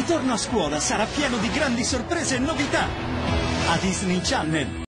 ritorno a scuola sarà pieno di grandi sorprese e novità. A Disney Channel.